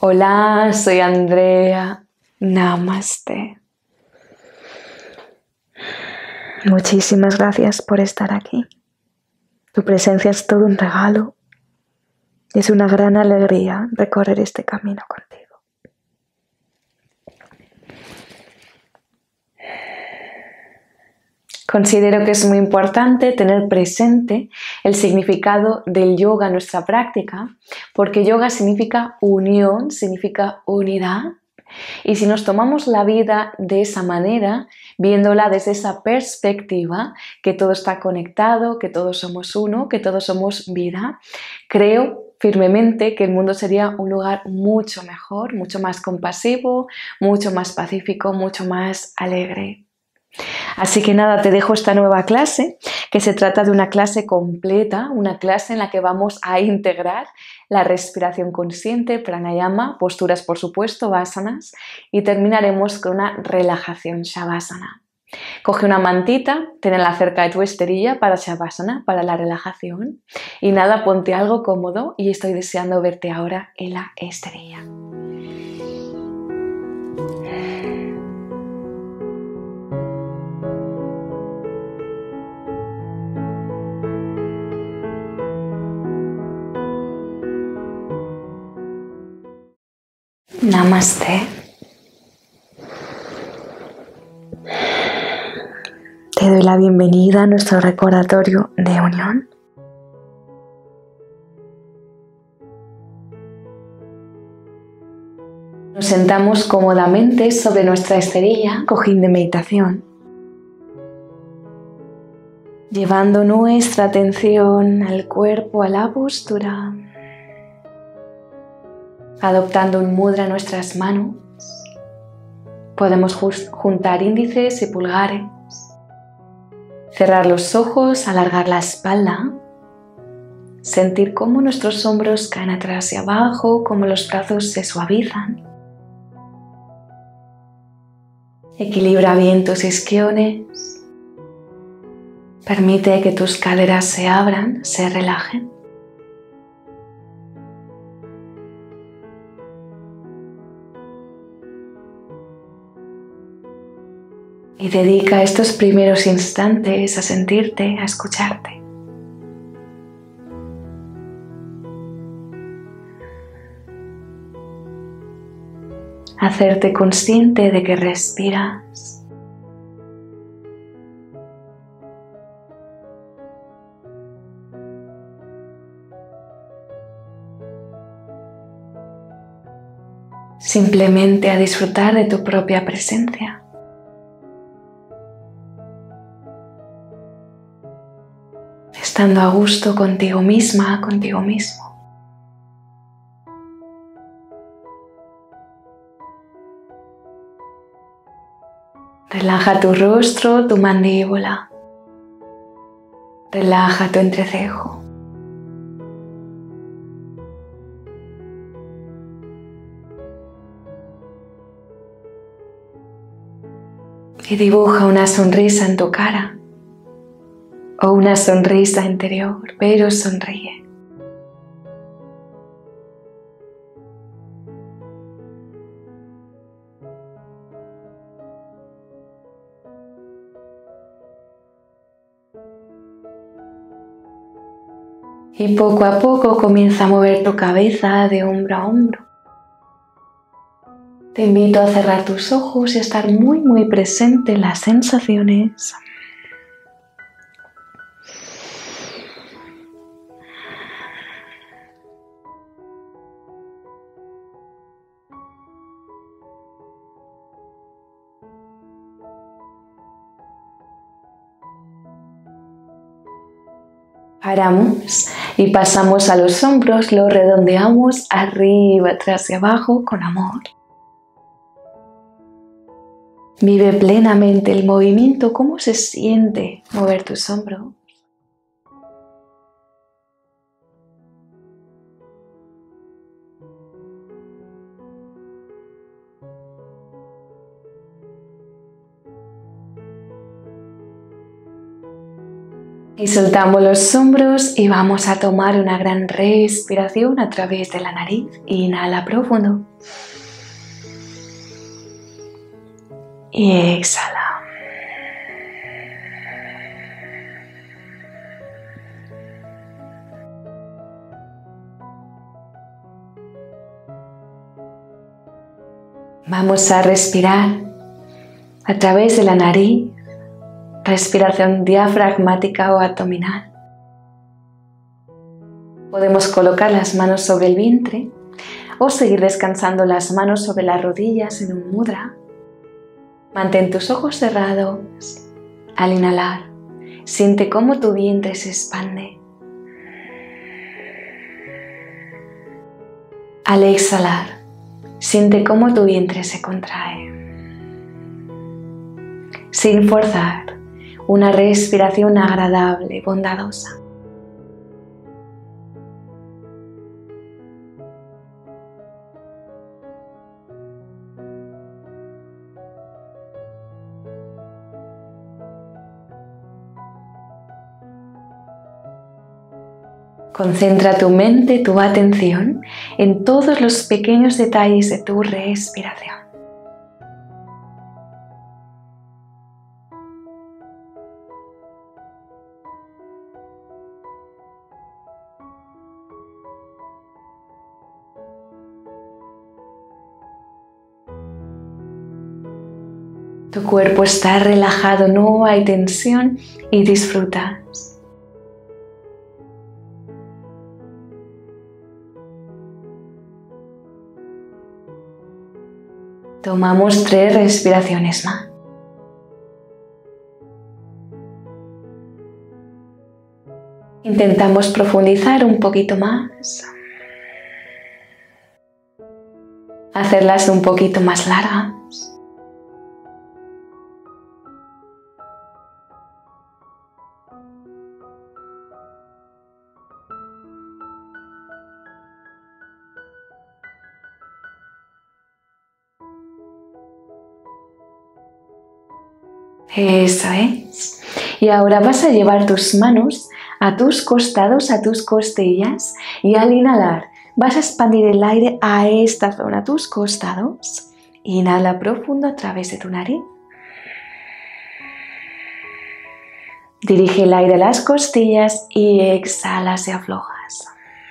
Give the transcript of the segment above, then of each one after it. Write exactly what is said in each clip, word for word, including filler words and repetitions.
Hola, soy Andrea. Namaste. Muchísimas gracias por estar aquí. Tu presencia es todo un regalo. Es una gran alegría recorrer este camino contigo. Considero que es muy importante tener presente el significado del yoga en nuestra práctica, porque yoga significa unión, significa unidad. Y si nos tomamos la vida de esa manera, viéndola desde esa perspectiva, que todo está conectado, que todos somos uno, que todos somos vida, creo firmemente que el mundo sería un lugar mucho mejor, mucho más compasivo, mucho más pacífico, mucho más alegre. Así que nada, te dejo esta nueva clase, que se trata de una clase completa, una clase en la que vamos a integrar la respiración consciente, pranayama, posturas por supuesto, asanas, y terminaremos con una relajación shavasana. Coge una mantita, tenla cerca de tu esterilla para shavasana, para la relajación, y nada, ponte algo cómodo y estoy deseando verte ahora en la esterilla. Namaste. Te doy la bienvenida a nuestro recordatorio de unión. Nos sentamos cómodamente sobre nuestra esterilla, cojín de meditación, llevando nuestra atención al cuerpo, a la postura, adoptando un mudra en nuestras manos. Podemos juntar índices y pulgares, cerrar los ojos, alargar la espalda, sentir cómo nuestros hombros caen atrás y abajo, cómo los brazos se suavizan. Equilibra bien tus isquiones. Permite que tus caderas se abran, se relajen. Y dedica estos primeros instantes a sentirte, a escucharte. Hacerte consciente de que respiras. Simplemente a disfrutar de tu propia presencia. Estando a gusto contigo misma, contigo mismo. Relaja tu rostro, tu mandíbula. Relaja tu entrecejo. Y dibuja una sonrisa en tu cara. O una sonrisa interior, pero sonríe. Y poco a poco comienza a mover tu cabeza de hombro a hombro. Te invito a cerrar tus ojos y a estar muy muy presente en las sensaciones. Paramos y pasamos a los hombros, los redondeamos arriba, atrás y abajo con amor. Vive plenamente el movimiento, cómo se siente mover tus hombros. Y soltamos los hombros y vamos a tomar una gran respiración a través de la nariz. Inhala profundo. Y exhala. Vamos a respirar a través de la nariz, respiración diafragmática o abdominal. Podemos colocar las manos sobre el vientre o seguir descansando las manos sobre las rodillas en un mudra. Mantén tus ojos cerrados. Al inhalar, siente cómo tu vientre se expande. Al exhalar, siente cómo tu vientre se contrae. Sin forzar, una respiración agradable, bondadosa. Concentra tu mente, tu atención en todos los pequeños detalles de tu respiración. Tu cuerpo está relajado, no hay tensión y disfrutas. Tomamos tres respiraciones más. Intentamos profundizar un poquito más. Hacerlas un poquito más largas. Eso es. Y ahora vas a llevar tus manos a tus costados, a tus costillas, y al inhalar vas a expandir el aire a esta zona, a tus costados. Inhala profundo a través de tu nariz. Dirige el aire a las costillas y exhalas y aflojas.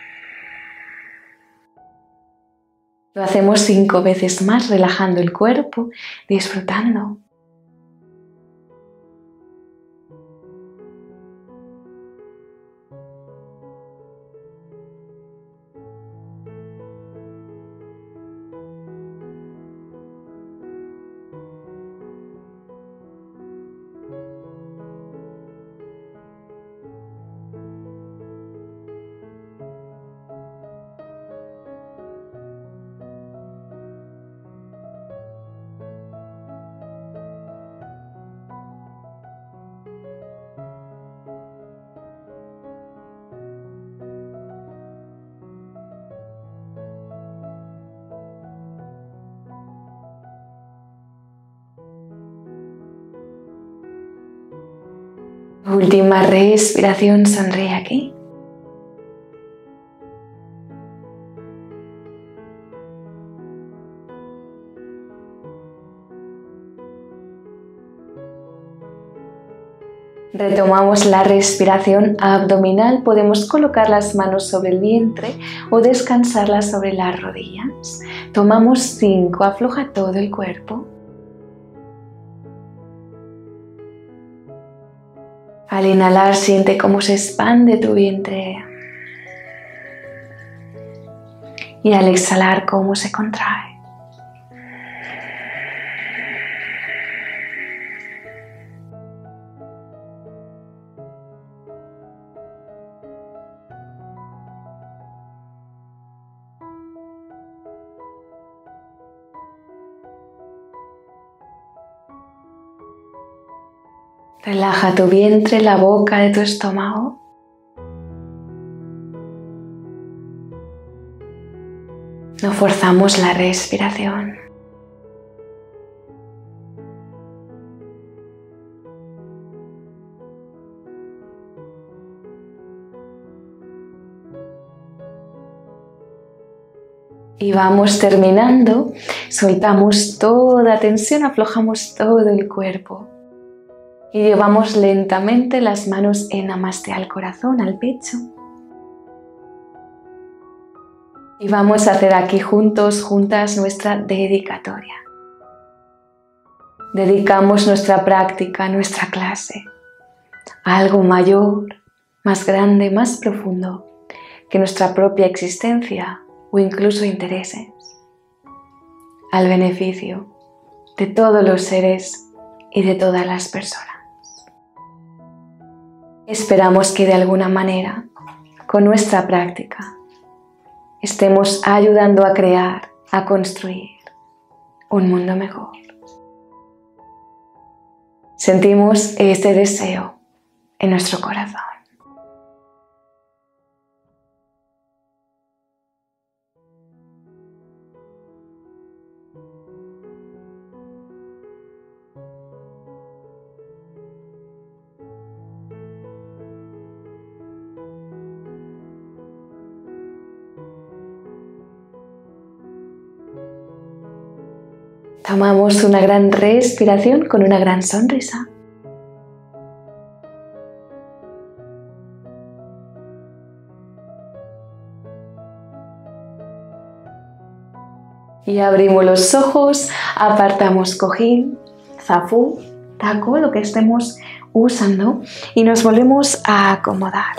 Lo hacemos cinco veces más, relajando el cuerpo, disfrutando. Última respiración, sonríe aquí. Retomamos la respiración abdominal, podemos colocar las manos sobre el vientre o descansarlas sobre las rodillas. Tomamos cinco, afloja todo el cuerpo. Al inhalar, siente cómo se expande tu vientre. Y al exhalar, cómo se contrae. Relaja tu vientre, la boca de tu estómago. No forzamos la respiración. Y vamos terminando, soltamos toda tensión, aflojamos todo el cuerpo. Y llevamos lentamente las manos en Namaste al corazón, al pecho. Y vamos a hacer aquí juntos, juntas, nuestra dedicatoria. Dedicamos nuestra práctica, nuestra clase, a algo mayor, más grande, más profundo que nuestra propia existencia o incluso intereses, al beneficio de todos los seres y de todas las personas. Esperamos que de alguna manera, con nuestra práctica, estemos ayudando a crear, a construir un mundo mejor. Sentimos este deseo en nuestro corazón. Tomamos una gran respiración con una gran sonrisa. Y abrimos los ojos, apartamos cojín, zafú, taco, lo que estemos usando, y nos volvemos a acomodar.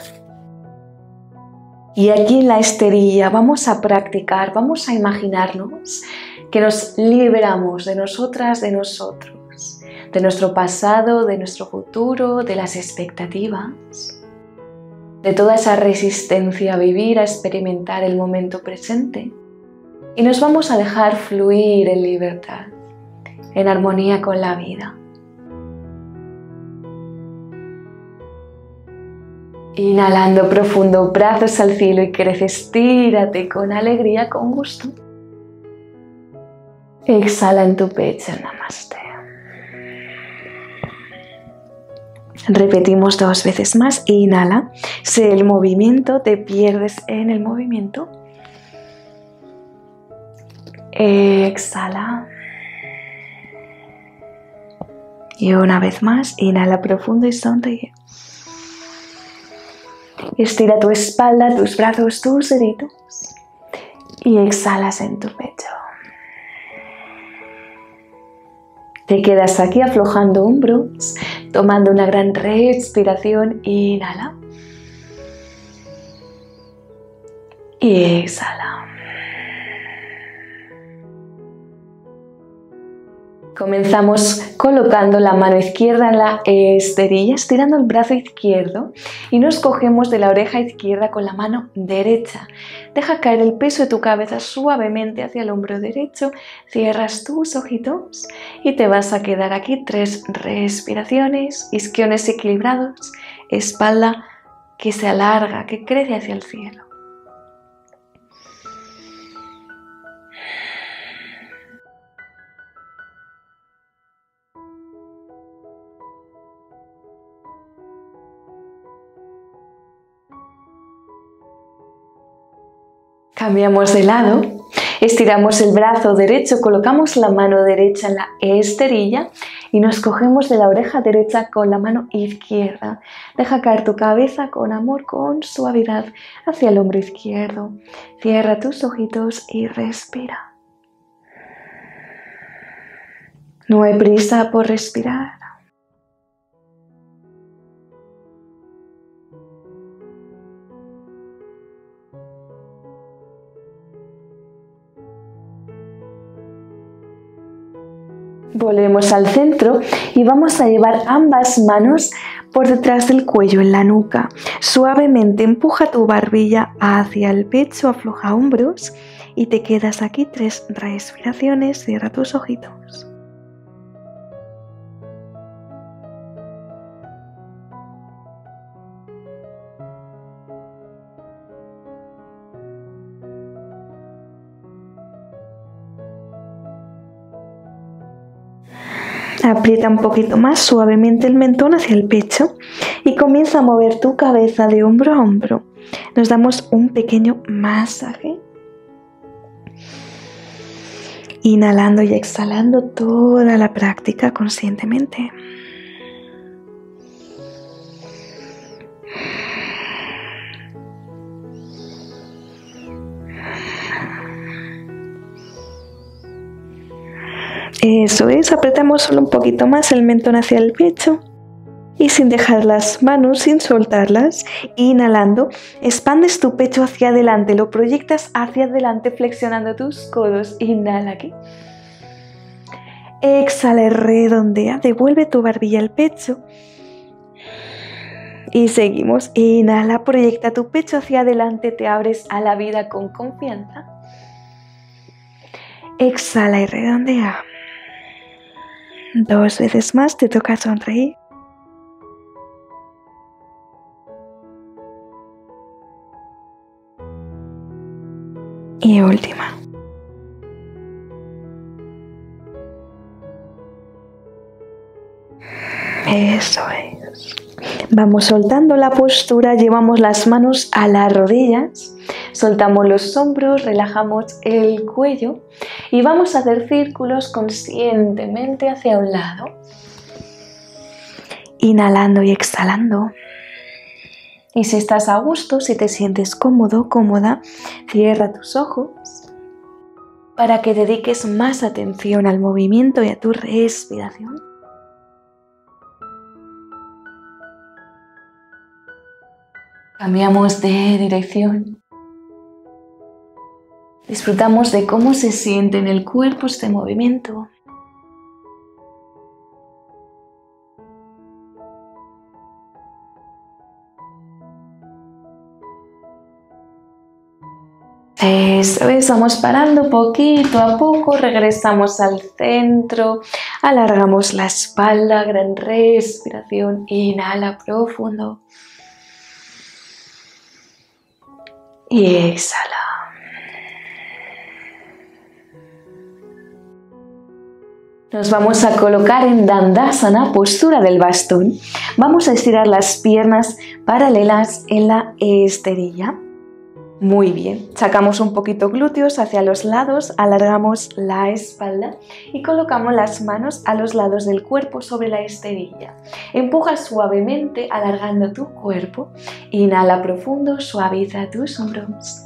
Y aquí en la esterilla vamos a practicar, vamos a imaginarnos que nos liberamos de nosotras, de nosotros, de nuestro pasado, de nuestro futuro, de las expectativas, de toda esa resistencia a vivir, a experimentar el momento presente. Y nos vamos a dejar fluir en libertad, en armonía con la vida. Inhalando profundo, brazos al cielo y crece, estírate con alegría, con gusto. Exhala en tu pecho, Namaste. Repetimos dos veces más. Inhala, sé el movimiento, te pierdes en el movimiento. Exhala. Y una vez más, inhala profundo y sonríe. Estira tu espalda, tus brazos, tus deditos. Y exhalas en tu pecho. Te quedas aquí aflojando hombros, tomando una gran respiración. Inhala. Y exhala. Comenzamos colocando la mano izquierda en la esterilla, estirando el brazo izquierdo y nos cogemos de la oreja izquierda con la mano derecha. Deja caer el peso de tu cabeza suavemente hacia el hombro derecho, cierras tus ojitos y te vas a quedar aquí tres respiraciones, isquiones equilibrados, espalda que se alarga, que crece hacia el cielo. Cambiamos de lado, estiramos el brazo derecho, colocamos la mano derecha en la esterilla y nos cogemos de la oreja derecha con la mano izquierda. Deja caer tu cabeza con amor, con suavidad hacia el hombro izquierdo. Cierra tus ojitos y respira. No hay prisa por respirar. Volvemos al centro y vamos a llevar ambas manos por detrás del cuello, en la nuca. Suavemente empuja tu barbilla hacia el pecho, afloja hombros y te quedas aquí tres respiraciones. Cierra tus ojitos. Aprieta un poquito más suavemente el mentón hacia el pecho y comienza a mover tu cabeza de hombro a hombro. Nos damos un pequeño masaje. Inhalando y exhalando toda la práctica conscientemente. Eso es, apretamos solo un poquito más el mentón hacia el pecho y sin dejar las manos, sin soltarlas, inhalando, expandes tu pecho hacia adelante, lo proyectas hacia adelante flexionando tus codos, inhala aquí. Exhala y redondea, devuelve tu barbilla al pecho. Y seguimos, inhala, proyecta tu pecho hacia adelante, te abres a la vida con confianza. Exhala y redondea. Dos veces más, te toca sonreír. Y última. Eso es. Vamos soltando la postura, llevamos las manos a las rodillas, soltamos los hombros, relajamos el cuello y vamos a hacer círculos conscientemente hacia un lado. Inhalando y exhalando. Y si estás a gusto, si te sientes cómodo, cómoda, cierra tus ojos para que dediques más atención al movimiento y a tu respiración. Cambiamos de dirección. Disfrutamos de cómo se siente en el cuerpo este movimiento. Eso es, vamos parando poquito a poco, regresamos al centro, alargamos la espalda, gran respiración, inhala profundo. Y exhala. Nos vamos a colocar en Dandasana, postura del bastón. Vamos a estirar las piernas paralelas en la esterilla. Muy bien. Sacamos un poquito glúteos hacia los lados, alargamos la espalda y colocamos las manos a los lados del cuerpo sobre la esterilla. Empuja suavemente alargando tu cuerpo. Inhala profundo, suaviza tus hombros.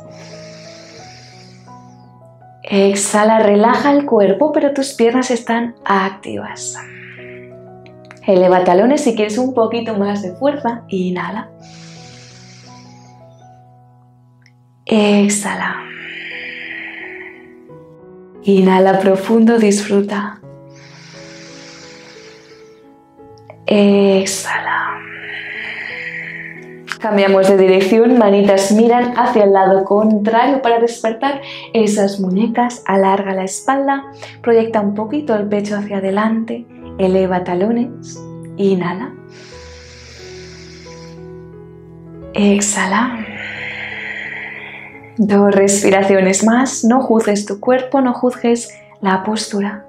Exhala, relaja el cuerpo, pero tus piernas están activas. Eleva talones si quieres un poquito más de fuerza. Inhala. Exhala. Inhala profundo, disfruta. Exhala. Cambiamos de dirección, manitas miran hacia el lado contrario para despertar esas muñecas. Alarga la espalda, proyecta un poquito el pecho hacia adelante, eleva talones, inhala. Exhala. Dos respiraciones más, no juzgues tu cuerpo, no juzgues la postura.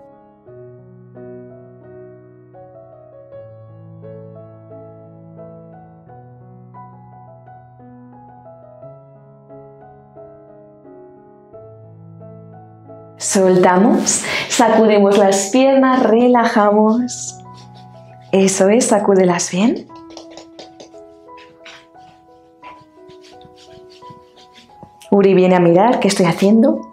Soltamos, sacudimos las piernas, relajamos. Eso es, sacúdelas bien. Uri viene a mirar qué estoy haciendo.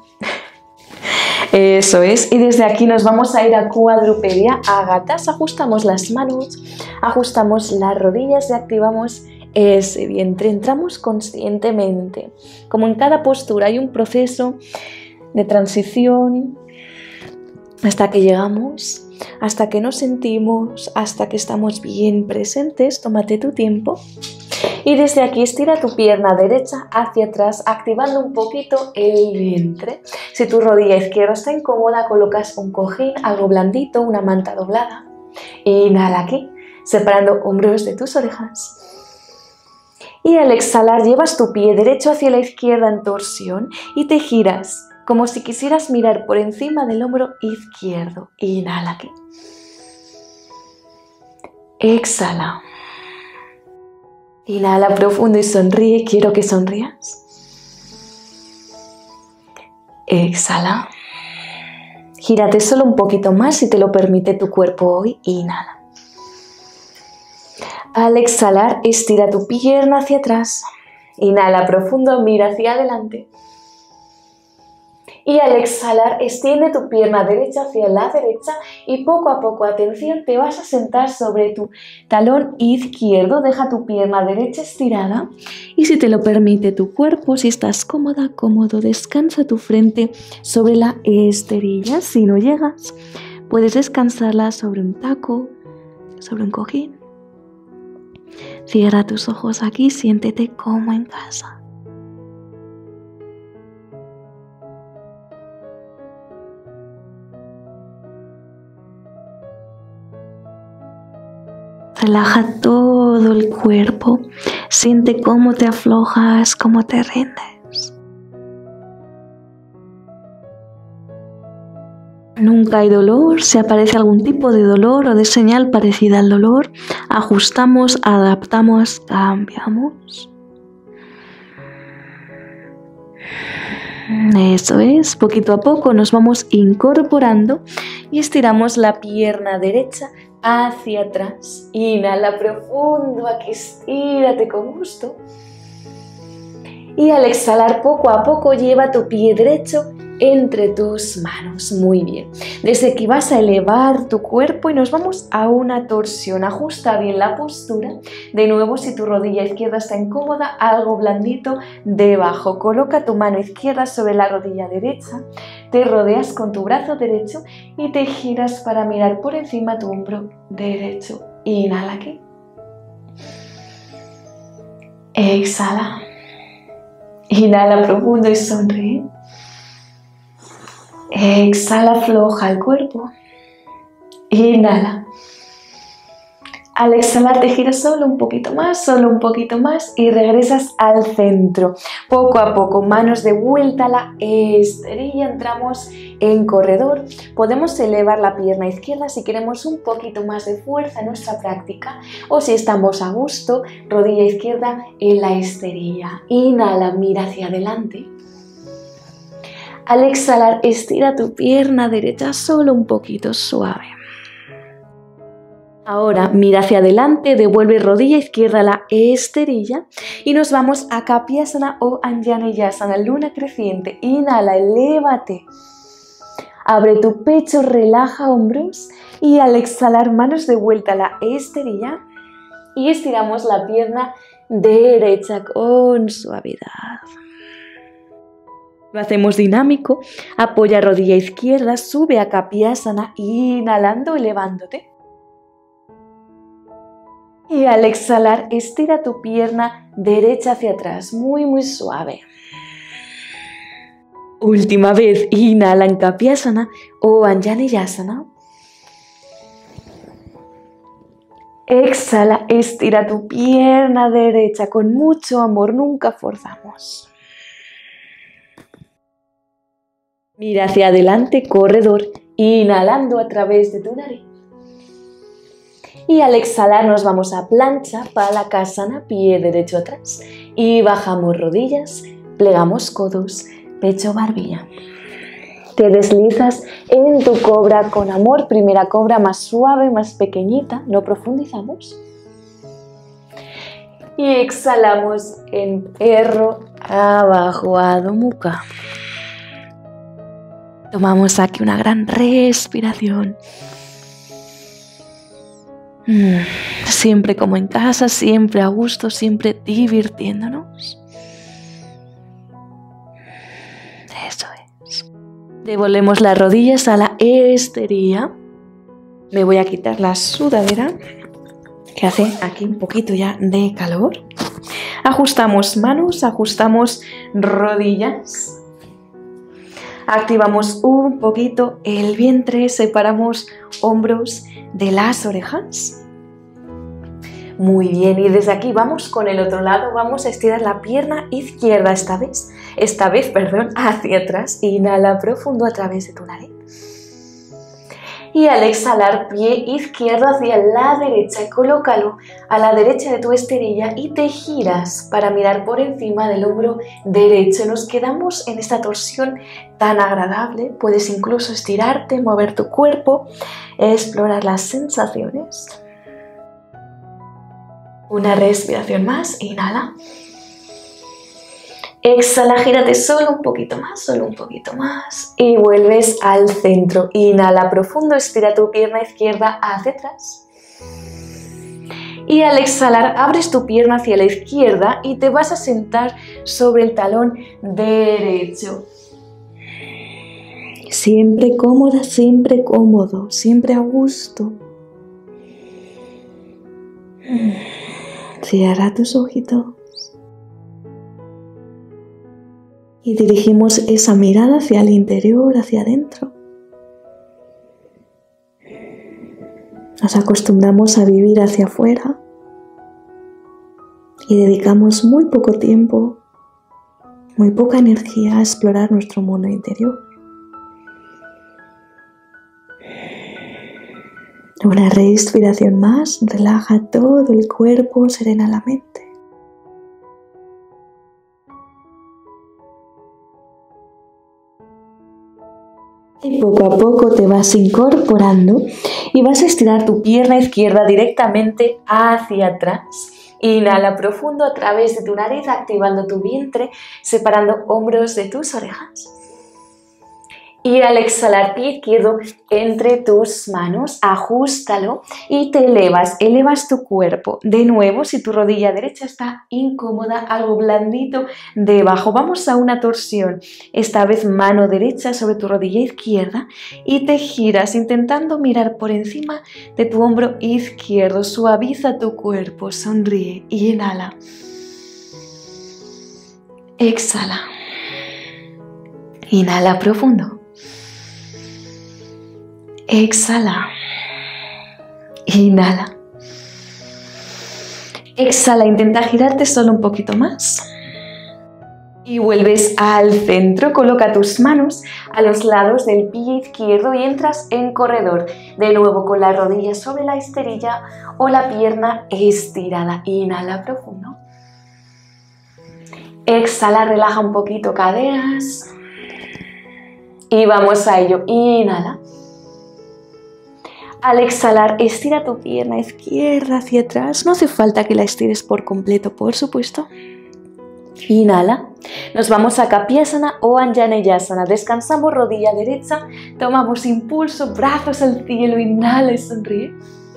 Eso es, y desde aquí nos vamos a ir a cuadrupedia, a gatas. Ajustamos las manos, ajustamos las rodillas y activamos ese vientre. Entramos conscientemente. Como en cada postura hay un proceso de transición hasta que llegamos, hasta que nos sentimos, hasta que estamos bien presentes. Tómate tu tiempo. Y desde aquí estira tu pierna derecha hacia atrás, activando un poquito el vientre. Si tu rodilla izquierda está incómoda, colocas un cojín, algo blandito, una manta doblada. Inhala aquí, separando hombros de tus orejas. Y al exhalar llevas tu pie derecho hacia la izquierda en torsión y te giras como si quisieras mirar por encima del hombro izquierdo. Inhala aquí. Exhala. Inhala profundo y sonríe. Quiero que sonrías. Exhala. Gírate solo un poquito más si te lo permite tu cuerpo hoy. Inhala. Al exhalar, estira tu pierna hacia atrás. Inhala profundo, mira hacia adelante. Y al exhalar, extiende tu pierna derecha hacia la derecha y poco a poco, atención, te vas a sentar sobre tu talón izquierdo. Deja tu pierna derecha estirada y si te lo permite tu cuerpo, si estás cómoda, cómodo, descansa tu frente sobre la esterilla. Si no llegas, puedes descansarla sobre un taco, sobre un cojín. Cierra tus ojos aquí, siéntete como en casa. Relaja todo el cuerpo, siente cómo te aflojas, cómo te rindes. Nunca hay dolor, si aparece algún tipo de dolor o de señal parecida al dolor, ajustamos, adaptamos, cambiamos. Eso es, poquito a poco nos vamos incorporando y estiramos la pierna derecha hacia atrás. Inhala profundo, aquí estírate con gusto. Y al exhalar poco a poco lleva tu pie derecho entre tus manos. Muy bien. Desde aquí vas a elevar tu cuerpo y nos vamos a una torsión. Ajusta bien la postura. De nuevo, si tu rodilla izquierda está incómoda, algo blandito debajo. Coloca tu mano izquierda sobre la rodilla derecha. Te rodeas con tu brazo derecho y te giras para mirar por encima tu hombro derecho. Inhala aquí. Exhala. Inhala profundo y sonríe. Exhala, afloja el cuerpo. Inhala. Al exhalar te giras solo un poquito más, solo un poquito más y regresas al centro. Poco a poco, manos de vuelta a la esterilla, entramos en corredor. Podemos elevar la pierna izquierda si queremos un poquito más de fuerza en nuestra práctica o si estamos a gusto, rodilla izquierda en la esterilla. Inhala, mira hacia adelante. Al exhalar, estira tu pierna derecha solo un poquito suave. Ahora mira hacia adelante, devuelve rodilla izquierda a la esterilla y nos vamos a Kapiasana o Anjaneyasana, luna creciente. Inhala, elévate. Abre tu pecho, relaja hombros y al exhalar manos de vuelta a la esterilla y estiramos la pierna derecha con suavidad. Lo hacemos dinámico, apoya rodilla izquierda, sube a Kapiasana, inhalando, elevándote. Y al exhalar, estira tu pierna derecha hacia atrás, muy muy suave. Última vez, inhala en Kapiasana o Anjaneyasana. Exhala, estira tu pierna derecha con mucho amor, nunca forzamos. Mira hacia adelante, corredor, inhalando a través de tu nariz. Y al exhalar nos vamos a plancha, Palakasana, pie derecho atrás. Y bajamos rodillas, plegamos codos, pecho, barbilla. Te deslizas en tu cobra con amor. Primera cobra más suave, más pequeñita, no profundizamos. Y exhalamos en perro, abajo, Adho Mukha. Tomamos aquí una gran respiración. Siempre como en casa, siempre a gusto, siempre divirtiéndonos. Eso es. Devolvemos las rodillas a la esterilla. Me voy a quitar la sudadera, que hace aquí un poquito ya de calor. Ajustamos manos, ajustamos rodillas. Activamos un poquito el vientre, separamos hombros de las orejas. Muy bien, y desde aquí vamos con el otro lado, vamos a estirar la pierna izquierda esta vez, esta vez, perdón, hacia atrás. Inhala profundo a través de tu nariz. Y al exhalar, pie izquierdo hacia la derecha, colócalo a la derecha de tu esterilla y te giras para mirar por encima del hombro derecho. Nos quedamos en esta torsión tan agradable. Puedes incluso estirarte, mover tu cuerpo, explorar las sensaciones. Una respiración más, inhala. Exhala, gírate solo un poquito más, solo un poquito más y vuelves al centro. Inhala profundo, estira tu pierna izquierda hacia atrás. Y al exhalar, abres tu pierna hacia la izquierda y te vas a sentar sobre el talón derecho. Siempre cómoda, siempre cómodo, siempre a gusto. Cierra tus ojitos. Y dirigimos esa mirada hacia el interior, hacia adentro. Nos acostumbramos a vivir hacia afuera y dedicamos muy poco tiempo, muy poca energía a explorar nuestro mundo interior. Una respiración más, relaja todo el cuerpo, serena la mente. Y poco a poco te vas incorporando y vas a estirar tu pierna izquierda directamente hacia atrás. Inhala profundo a través de tu nariz, activando tu vientre, separando hombros de tus orejas. Y al exhalar, pie izquierdo entre tus manos, ajústalo y te elevas, elevas tu cuerpo. De nuevo, si tu rodilla derecha está incómoda, algo blandito debajo, vamos a una torsión. Esta vez mano derecha sobre tu rodilla izquierda y te giras intentando mirar por encima de tu hombro izquierdo. Suaviza tu cuerpo, sonríe y inhala. Exhala. Inhala profundo. Exhala. Inhala. Exhala, intenta girarte solo un poquito más. Y vuelves al centro, coloca tus manos a los lados del pie izquierdo y entras en corredor. De nuevo con la rodilla sobre la esterilla o la pierna estirada. Inhala profundo. Exhala, relaja un poquito caderas. Y vamos a ello. Inhala. Al exhalar, estira tu pierna izquierda hacia atrás. No hace falta que la estires por completo, por supuesto. Inhala. Nos vamos a Kapiasana o Anjaneyasana. Descansamos rodilla derecha. Tomamos impulso, brazos al cielo. Inhala y sonríe.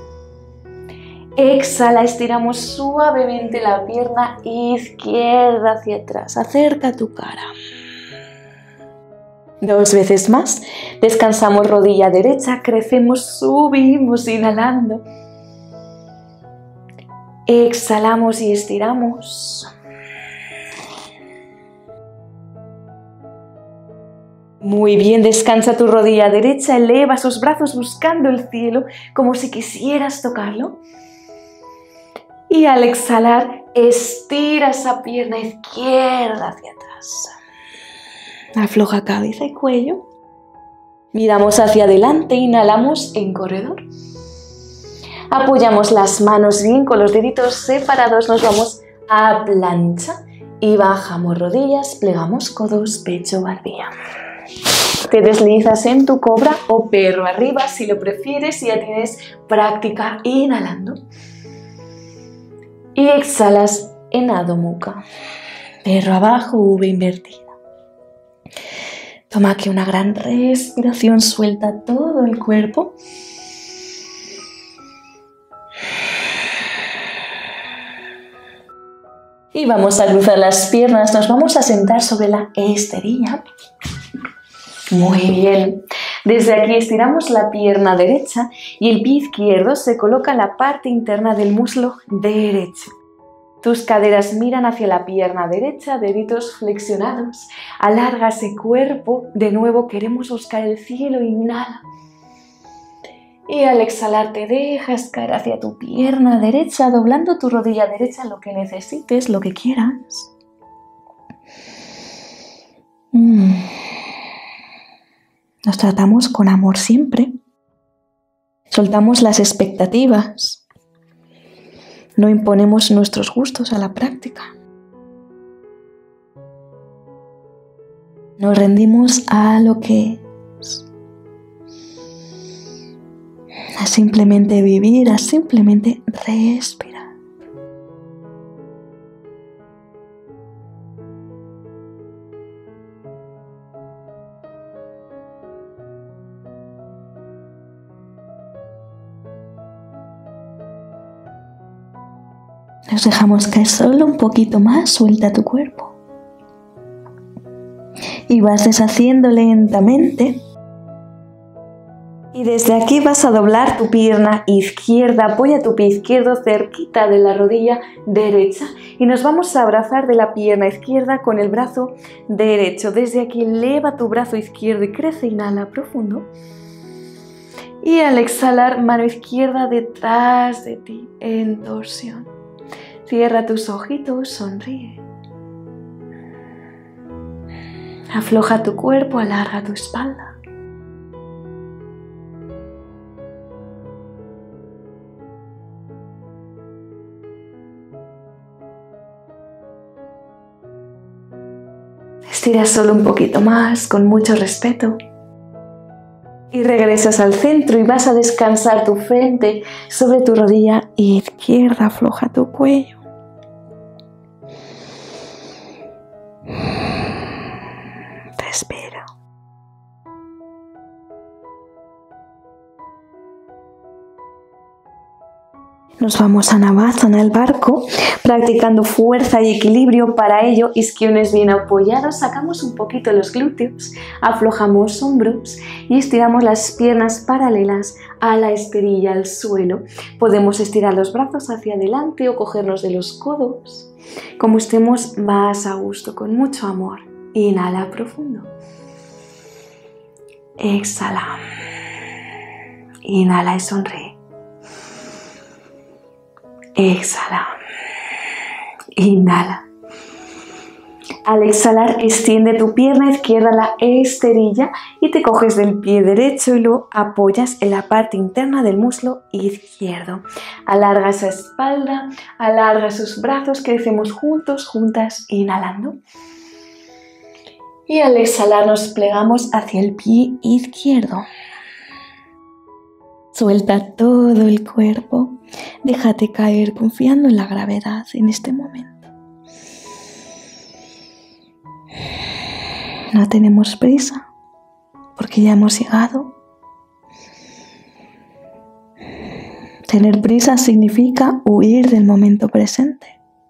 Exhala, estiramos suavemente la pierna izquierda hacia atrás. Acerca tu cara. Dos veces más, descansamos rodilla derecha, crecemos, subimos, inhalando. Exhalamos y estiramos. Muy bien, descansa tu rodilla derecha, eleva sus brazos buscando el cielo, como si quisieras tocarlo. Y al exhalar, estira esa pierna izquierda hacia atrás. Afloja cabeza y cuello. Miramos hacia adelante, inhalamos en corredor. Apoyamos las manos bien con los deditos separados, nos vamos a plancha y bajamos rodillas, plegamos codos, pecho, barbilla. Te deslizas en tu cobra o perro arriba si lo prefieres y ya tienes práctica inhalando. Y exhalas en Adho Mukha. Perro abajo, V invertida. Toma aquí una gran respiración, suelta todo el cuerpo. Y vamos a cruzar las piernas, nos vamos a sentar sobre la esterilla. Muy bien. Desde aquí estiramos la pierna derecha y el pie izquierdo se coloca en la parte interna del muslo derecho. Tus caderas miran hacia la pierna derecha, deditos flexionados. Alarga ese cuerpo. De nuevo queremos buscar el cielo. Inhala. Y al exhalar te dejas caer hacia tu pierna derecha, doblando tu rodilla derecha lo que necesites, lo que quieras. Mm. Nos tratamos con amor siempre. Soltamos las expectativas. No imponemos nuestros gustos a la práctica. Nos rendimos a lo que es. A simplemente vivir, a simplemente respirar. Nos dejamos caer solo un poquito más, suelta tu cuerpo. Y vas deshaciendo lentamente. Y desde aquí vas a doblar tu pierna izquierda, apoya tu pie izquierdo cerquita de la rodilla derecha y nos vamos a abrazar de la pierna izquierda con el brazo derecho. Desde aquí eleva tu brazo izquierdo y crece, inhala profundo. Y al exhalar, mano izquierda detrás de ti en torsión. Cierra tus ojitos, sonríe. Afloja tu cuerpo, alarga tu espalda. Estira solo un poquito más, con mucho respeto. Y regresas al centro y vas a descansar tu frente sobre tu rodilla izquierda. Afloja tu cuello. Respira. Nos vamos a Navasana, el barco, practicando fuerza y equilibrio. Para ello, isquiones bien apoyados, sacamos un poquito los glúteos, aflojamos hombros y estiramos las piernas paralelas a la esterilla, al suelo. Podemos estirar los brazos hacia adelante o cogernos de los codos, como estemos más a gusto, con mucho amor. Inhala profundo. Exhala. Inhala y sonríe. Exhala. Inhala. Al exhalar, extiende tu pierna izquierda a la esterilla y te coges del pie derecho y lo apoyas en la parte interna del muslo izquierdo. Alarga esa espalda, alarga esos brazos, crecemos juntos, juntas, inhalando. Y al exhalar nos plegamos hacia el pie izquierdo. Suelta todo el cuerpo, déjate caer confiando en la gravedad en este momento. No tenemos prisa, porque ya hemos llegado. Tener prisa significa huir del momento presente.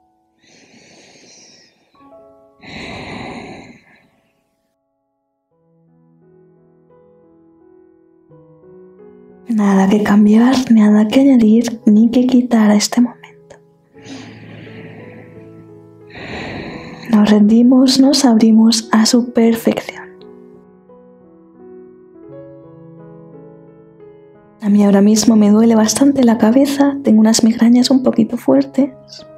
Nada que cambiar, nada que añadir, ni que quitar a este momento. Nos rendimos, nos abrimos a su perfección. A mí ahora mismo me duele bastante la cabeza, tengo unas migrañas un poquito fuertes.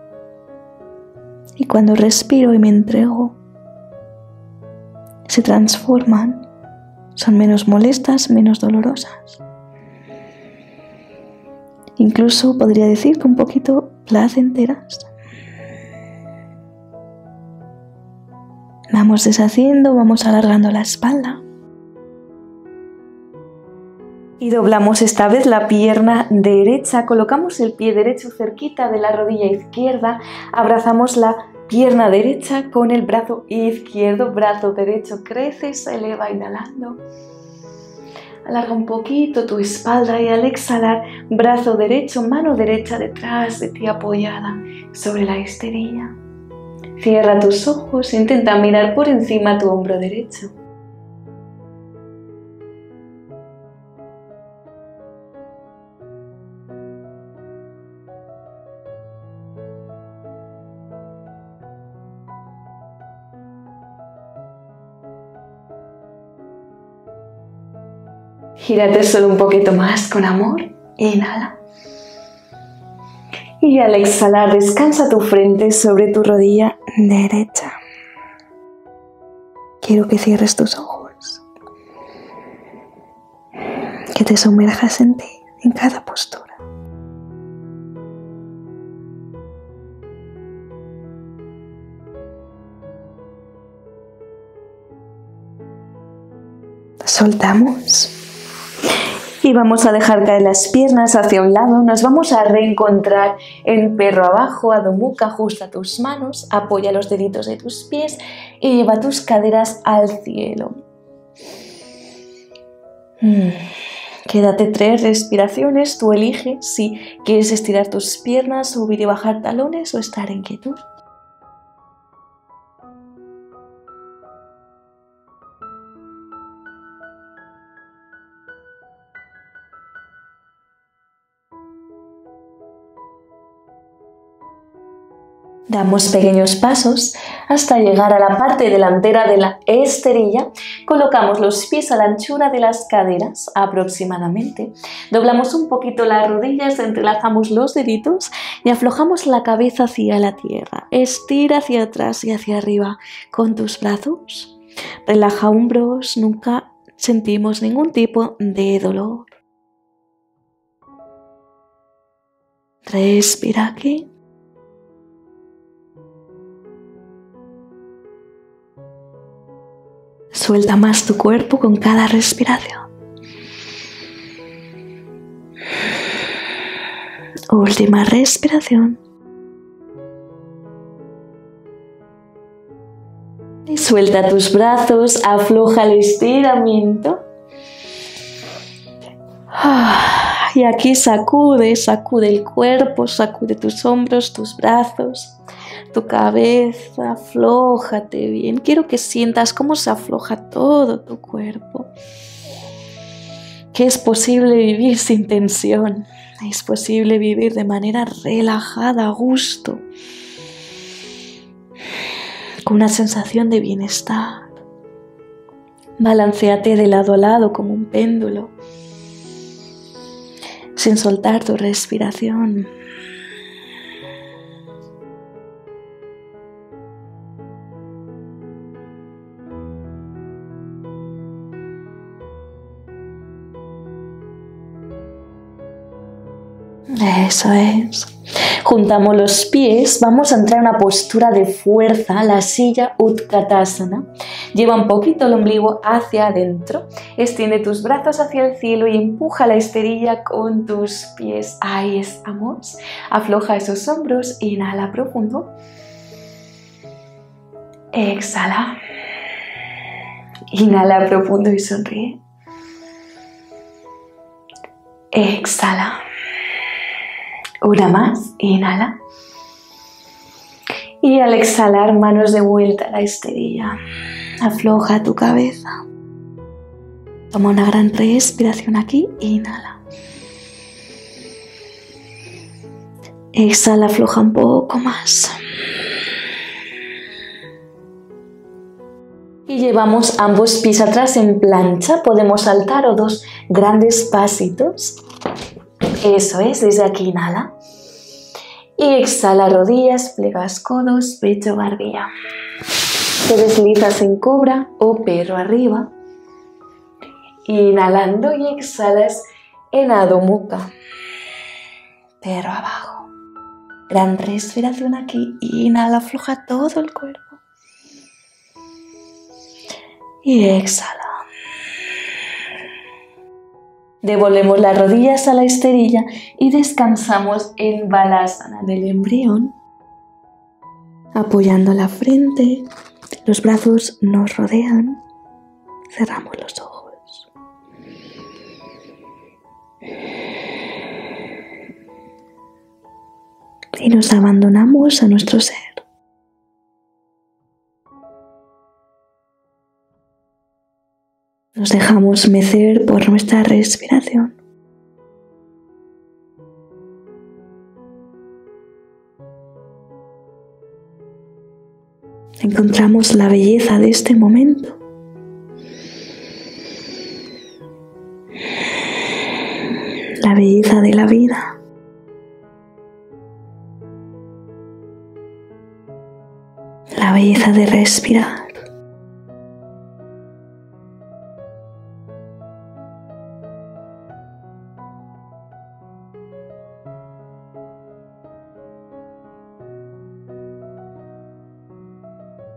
Y cuando respiro y me entrego, se transforman, son menos molestas, menos dolorosas. Incluso podría decir que un poquito placenteras. Vamos deshaciendo, vamos alargando la espalda. Y doblamos esta vez la pierna derecha, colocamos el pie derecho cerquita de la rodilla izquierda, abrazamos la pierna derecha con el brazo izquierdo, brazo derecho crece, se eleva inhalando. Alarga un poquito tu espalda y al exhalar, brazo derecho, mano derecha detrás de ti apoyada sobre la esterilla. Cierra tus ojos, intenta mirar por encima tu hombro derecho. Gírate solo un poquito más con amor. Inhala. Y al exhalar, descansa tu frente sobre tu rodilla derecha. Quiero que cierres tus ojos. Que te sumerjas en ti. en cada postura. Soltamos y vamos a dejar caer las piernas hacia un lado. Nos vamos a reencontrar en perro abajo, Adho Mukha. Ajusta tus manos, apoya los deditos de tus pies y lleva tus caderas al cielo. Mm. Quédate tres respiraciones, tú eliges si quieres estirar tus piernas, subir y bajar talones o estar en quietud. Damos pequeños pasos hasta llegar a la parte delantera de la esterilla. Colocamos los pies a la anchura de las caderas aproximadamente. Doblamos un poquito las rodillas, entrelazamos los deditos y aflojamos la cabeza hacia la tierra. Estira hacia atrás y hacia arriba con tus brazos. Relaja hombros, nunca sentimos ningún tipo de dolor. Respira aquí. Suelta más tu cuerpo con cada respiración. Última respiración. Y suelta tus brazos, afloja el estiramiento. Y aquí sacude, sacude el cuerpo, sacude tus hombros, tus brazos, tu cabeza, aflójate bien. Quiero que sientas cómo se afloja todo tu cuerpo. Que es posible vivir sin tensión. Es posible vivir de manera relajada, a gusto. Con una sensación de bienestar. Balanceate de lado a lado como un péndulo. Sin soltar tu respiración. Eso es. Juntamos los pies, vamos a entrar en una postura de fuerza, la silla Utkatasana. Lleva un poquito el ombligo hacia adentro, extiende tus brazos hacia el cielo y empuja la esterilla con tus pies. Ahí estamos. Afloja esos hombros, inhala profundo. Exhala. Inhala profundo y sonríe. Exhala. Una más, inhala. Y al exhalar, manos de vuelta a la esterilla. Afloja tu cabeza. Toma una gran respiración aquí, inhala. Exhala, afloja un poco más. Y llevamos ambos pies atrás en plancha. Podemos saltar o dos grandes pasitos. Eso es, desde aquí inhala. Y exhala rodillas, plegas codos, pecho, barbilla. Te deslizas en cobra o perro arriba. Inhalando y exhalas en Adho Mukha. Perro abajo. Gran respiración aquí. Inhala, afloja todo el cuerpo. Y exhala. Devolvemos las rodillas a la esterilla y descansamos en Balasana del embrión. Apoyando la frente, los brazos nos rodean. Cerramos los ojos. Y nos abandonamos a nuestro ser. Nos dejamos mecer por nuestra respiración. Encontramos la belleza de este momento. La belleza de la vida. La belleza de respirar.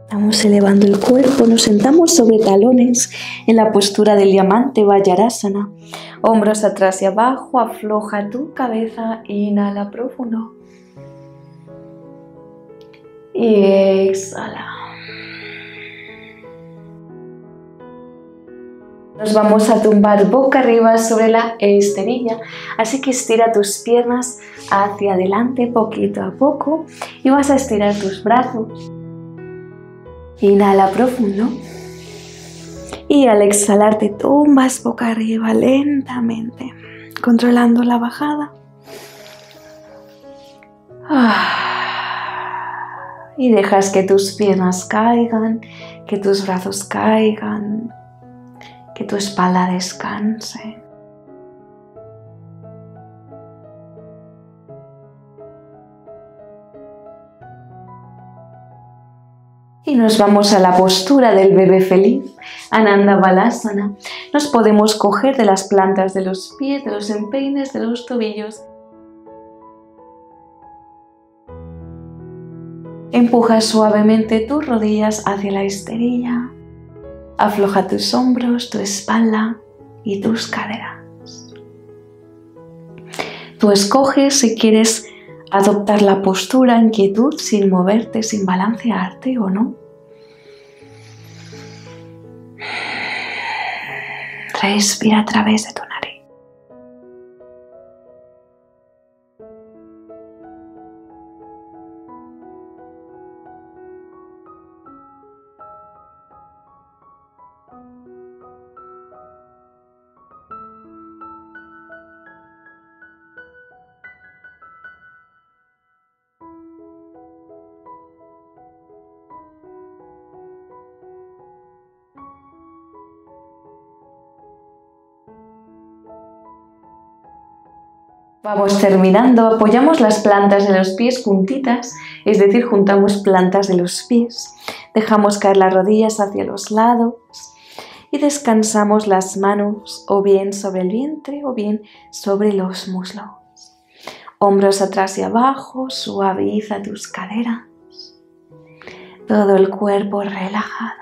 Vamos elevando el cuerpo, nos sentamos sobre talones en la postura del diamante Vajrasana. Hombros atrás y abajo, afloja tu cabeza, inhala profundo. Y exhala. Nos vamos a tumbar boca arriba sobre la esterilla, así que estira tus piernas hacia adelante poquito a poco y vas a estirar tus brazos. Inhala profundo y al exhalar te tumbas boca arriba lentamente, controlando la bajada. Y dejas que tus piernas caigan, que tus brazos caigan, que tu espalda descanse. Y nos vamos a la postura del bebé feliz, Ananda Balasana. Nos podemos coger de las plantas de los pies, de los empeines, de los tobillos. Empuja suavemente tus rodillas hacia la esterilla. Afloja tus hombros, tu espalda y tus caderas. Tú escoges si quieres adoptar la postura en quietud sin moverte, sin balancearte o no. Respira a través de tu nariz. Vamos terminando, apoyamos las plantas de los pies juntitas, es decir, juntamos plantas de los pies, dejamos caer las rodillas hacia los lados y descansamos las manos o bien sobre el vientre o bien sobre los muslos. Hombros atrás y abajo, suaviza tus caderas, todo el cuerpo relajado.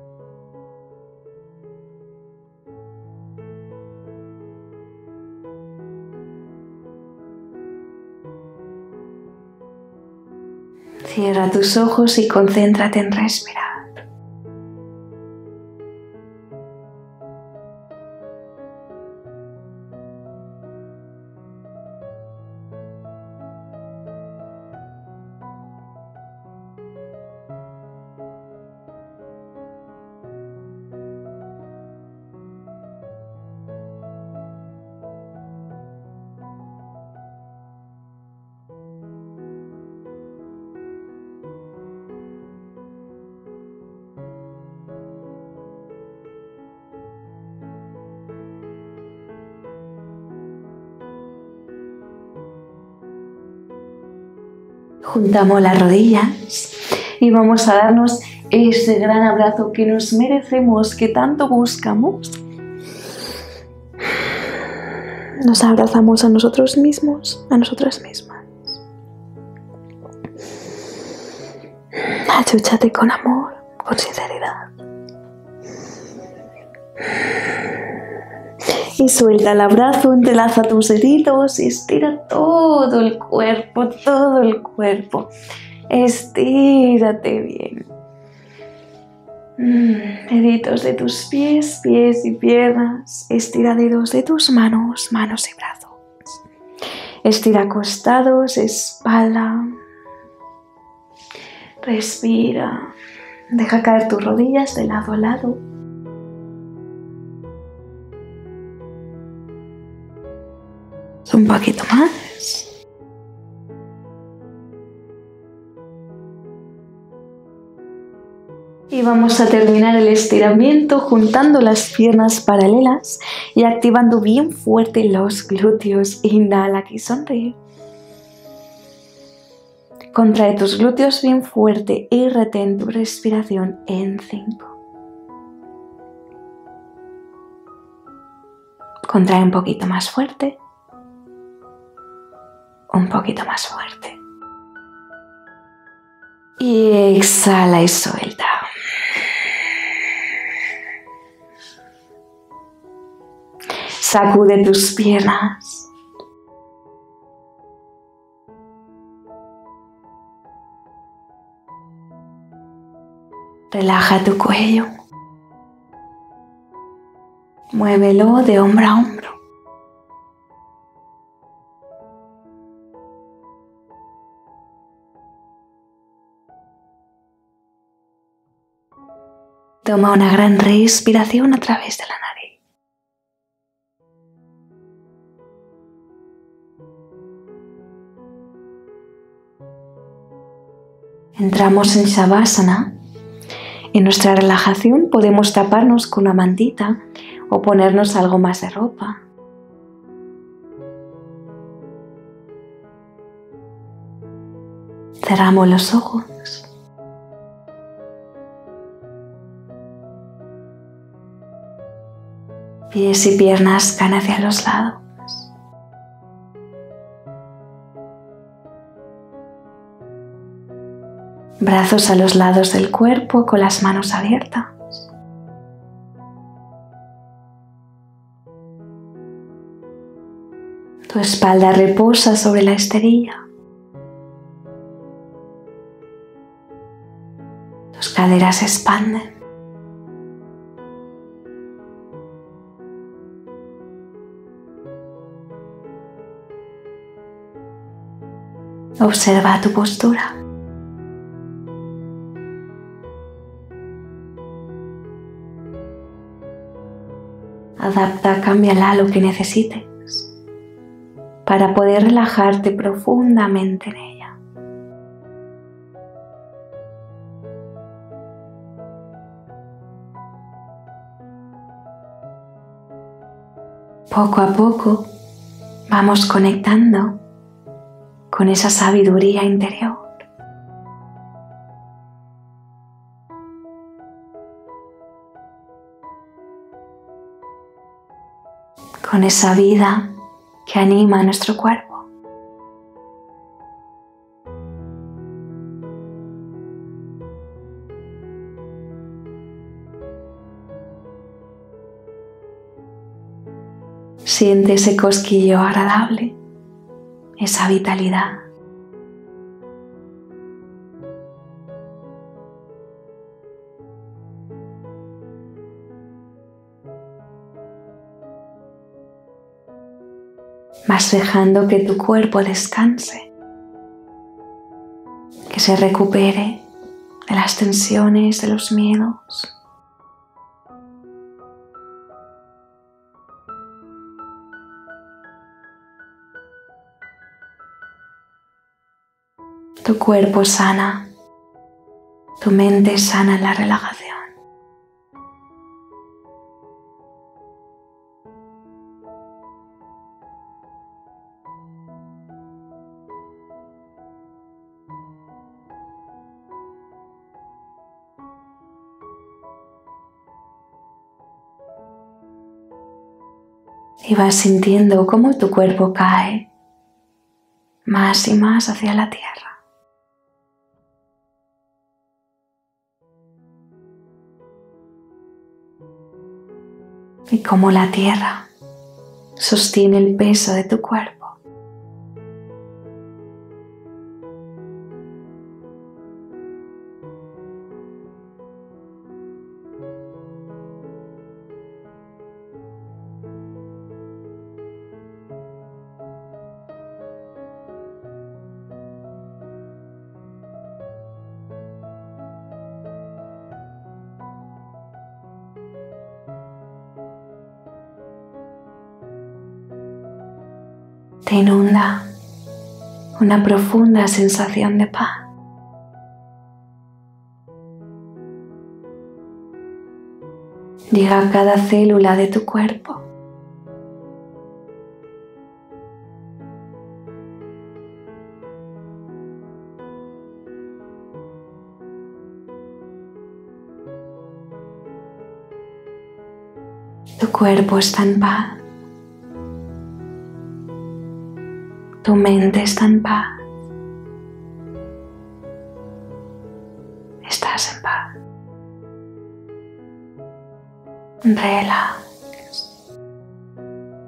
Cierra tus ojos y concéntrate en respirar. Juntamos las rodillas y vamos a darnos ese gran abrazo que nos merecemos, que tanto buscamos. Nos abrazamos a nosotros mismos, a nosotras mismas. Achúchate con amor, con sinceridad. Y suelta el abrazo, entrelaza tus deditos y estira todo el cuerpo, todo el cuerpo. Estírate bien. Mm, deditos de tus pies, pies y piernas. Estira dedos de tus manos, manos y brazos. Estira costados, espalda. Respira. Deja caer tus rodillas de lado a lado. Un poquito más. Y vamos a terminar el estiramiento juntando las piernas paralelas y activando bien fuerte los glúteos. Inhala aquí, sonríe. Contrae tus glúteos bien fuerte y retén tu respiración en cinco. Contrae un poquito más fuerte. Un poquito más fuerte. Y exhala y suelta. Sacude tus piernas. Relaja tu cuello. Muévelo de hombro a hombro. Toma una gran respiración a través de la nariz. Entramos en Shavasana. En nuestra relajación podemos taparnos con una mantita o ponernos algo más de ropa. Cerramos los ojos. Pies y piernas caen hacia los lados. Brazos a los lados del cuerpo con las manos abiertas. Tu espalda reposa sobre la esterilla. Tus caderas se expanden. Observa tu postura. Adapta, cámbiala a lo que necesites para poder relajarte profundamente en ella. Poco a poco vamos conectando con esa sabiduría interior. Con esa vida que anima a nuestro cuerpo. Siente ese cosquilleo agradable, esa vitalidad. Vas dejando que tu cuerpo descanse, que se recupere de las tensiones, de los miedos. Tu cuerpo sana, tu mente sana en la relajación. Y vas sintiendo cómo tu cuerpo cae más y más hacia la tierra. Y cómo la tierra sostiene el peso de tu cuerpo. Te inunda una profunda sensación de paz. Llega a cada célula de tu cuerpo. Tu cuerpo está en paz. Tu mente está en paz. Estás en paz. Relax.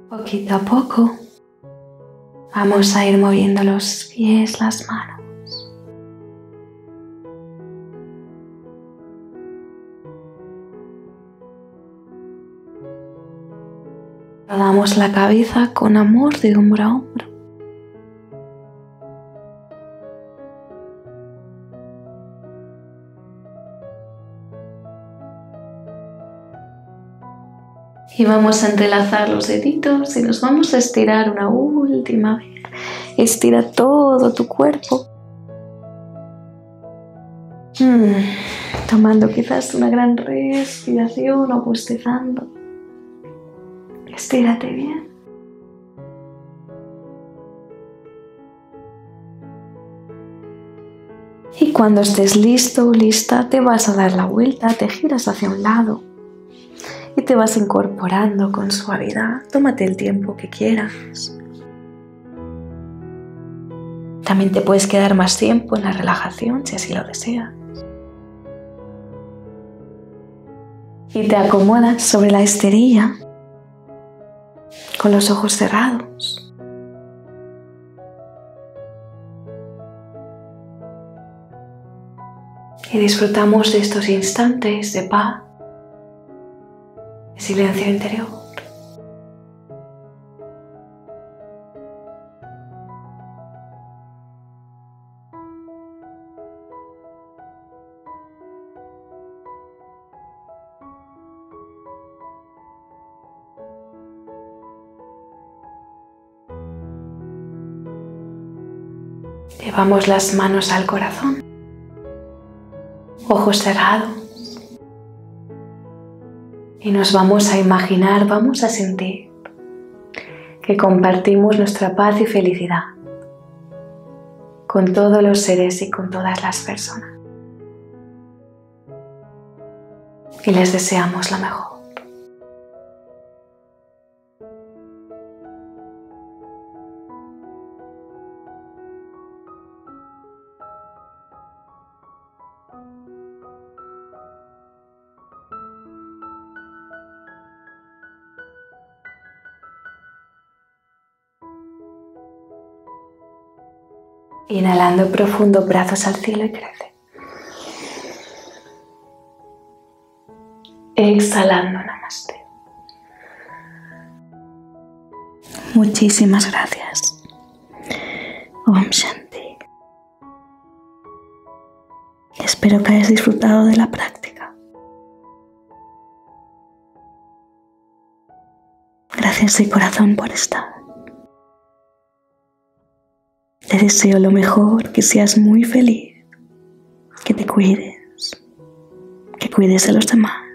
Poquito a poco vamos a ir moviendo los pies, las manos. Rodamos la cabeza con amor de hombro a hombro. Y vamos a entrelazar los deditos y nos vamos a estirar una última vez. Estira todo tu cuerpo. Mm, tomando quizás una gran respiración o bostezando. Estírate bien. Y cuando estés listo o lista, te vas a dar la vuelta, te giras hacia un lado y te vas incorporando con suavidad. Tómate el tiempo que quieras. También te puedes quedar más tiempo en la relajación si así lo deseas. Y te acomodas sobre la esterilla con los ojos cerrados. Y disfrutamos de estos instantes de paz, de silencio interior. Llevamos las manos al corazón, ojos cerrados, y nos vamos a imaginar, vamos a sentir que compartimos nuestra paz y felicidad con todos los seres y con todas las personas. Y les deseamos lo mejor. Inhalando profundo, brazos al cielo y crece. Exhalando, namaste. Muchísimas gracias. Om Shanti. Espero que hayas disfrutado de la práctica. Gracias de corazón por estar. Te deseo lo mejor, que seas muy feliz, que te cuides, que cuides a los demás.